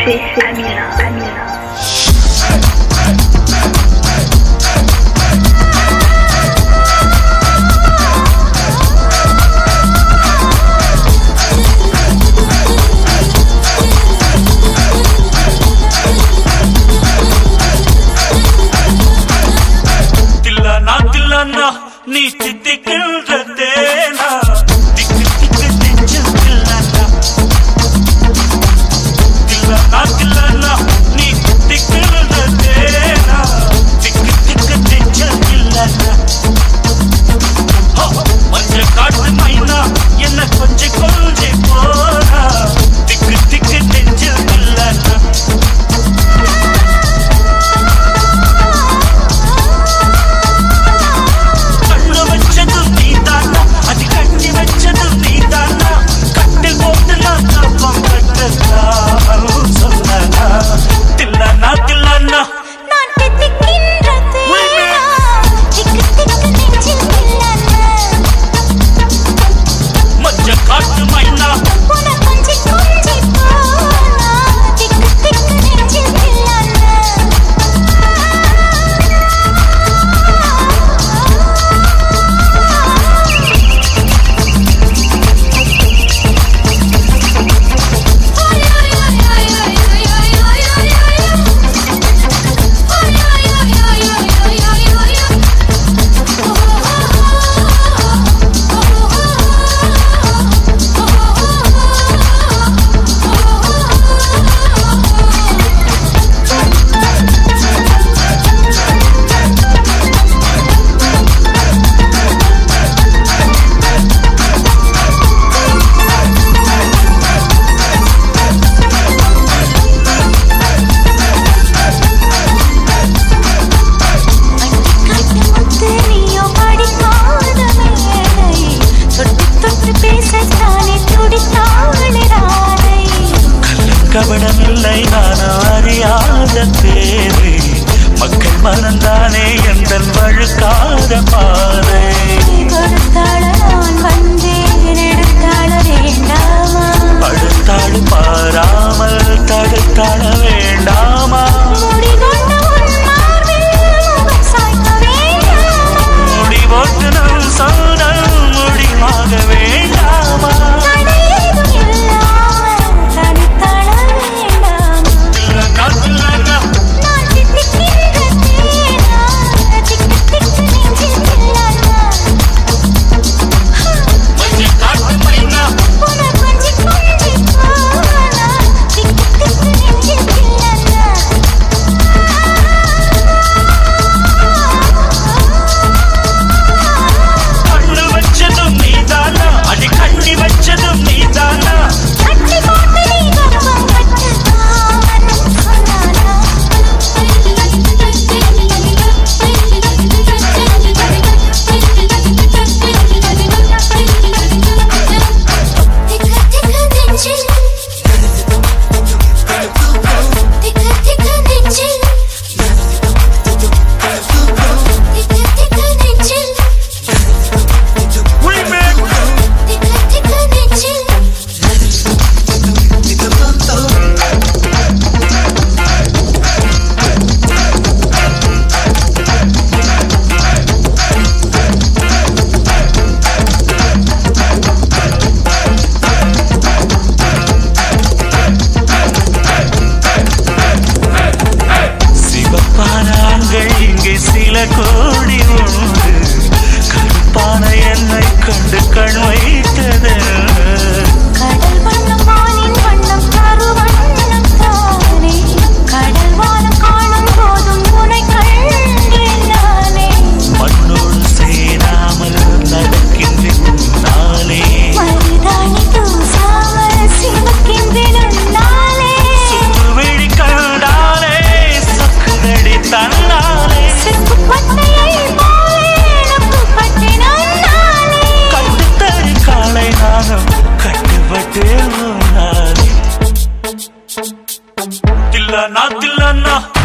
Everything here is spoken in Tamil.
DJ Amina. நீ தித்திக்கின்றதேனா திக்கு திக்கு நெஞ்சில் தில்லானா தில்லானா தில்லானா நீ தித்திக்கின்றதேனா திக்கு திக்கு நெஞ்சில் தில்லானா மஞ்சள் காட்டு மைனா என்ன கொஞ்சம் கொஞ்சி போனா திக்கு திக்கு நெஞ்சில் தில்லானா கபடமில்லை நான் அறியாத தேவை மக்கள் மனந்தானே எந்தன் வழுக்காத பாதை கொடுத்தாள நான் வந்தேன் எடுத்தாள வேண்டாமா படுத்தாள் பாராமல் தடுத்தாள வேண்டாமா முடி கொண்ட உன் மார்பில் சாய்க்க வேண்டாமா முடி போட்டு நான் சொன்னால் முடிவாக வேண்டாமா சில கோடி உண்டு கருப்பான என்னை கண்டு கண் வைத்தது கடல் வண்ணம் வானின் வண்ணம் கருவண்ணம் தானே கடல் வானம் காணும் போதும் உனை கண்டேன் நானே மண்ணோடு சேராமல் நடக்கின்றேன் நாளே மருதாணி தூசாமல் சிவக்கின்றேன் நாளே சுற்றுவெளி கண்டாலே சக்குதடி தன்னாலே கட்டுத்தறி காலை நானும் கட்டுப்பட்டு தில்லானா தில்லானா